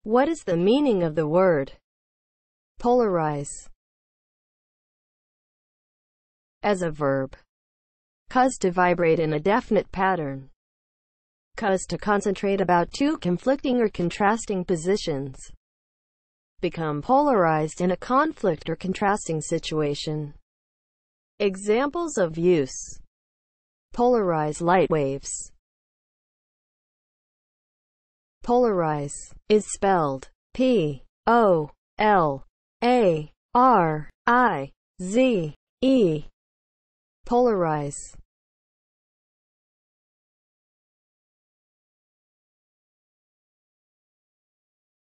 What is the meaning of the word polarize? As a verb. Cause to vibrate in a definite pattern. Cause to concentrate about two conflicting or contrasting positions. Become polarized in a conflict or contrasting situation. Examples of use. Polarize light waves. Polarize is spelled P-O-L-A-R-I-Z-E. Polarize.